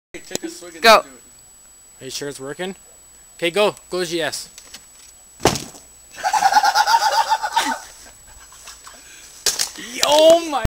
Hey, take a swig and Go. do it. Are you sure it's working? Okay, go. Go GS. Oh my